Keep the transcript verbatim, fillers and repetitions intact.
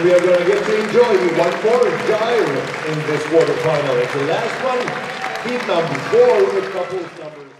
we are going to get to enjoy one more gyre in this quarterfinal. It's the last one, heat number four with couples numbers.